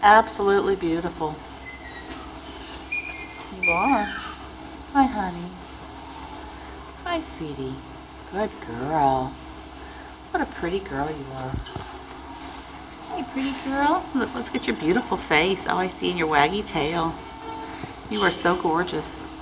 Absolutely beautiful. You are. Hi, honey. Hi, sweetie. Good girl. What a pretty girl you are. Hey, pretty girl. Look, let's get your beautiful face. Oh, I see in your waggy tail. You are so gorgeous.